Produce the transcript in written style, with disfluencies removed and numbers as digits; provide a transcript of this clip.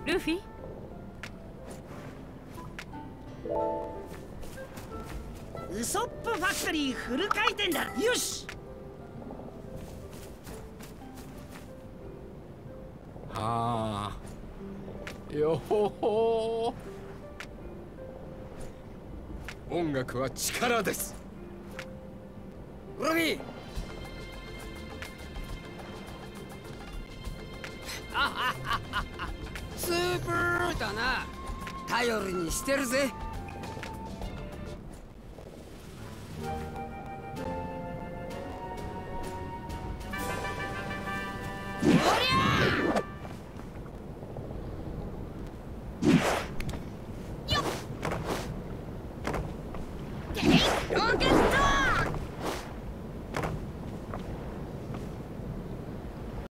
ルフィ。 ウソップファクトリーフル回転だ。よし。 はあ、よほほ。音楽は力です。 ルフィ。スープーだな。頼りにしてるぜ。 ロケット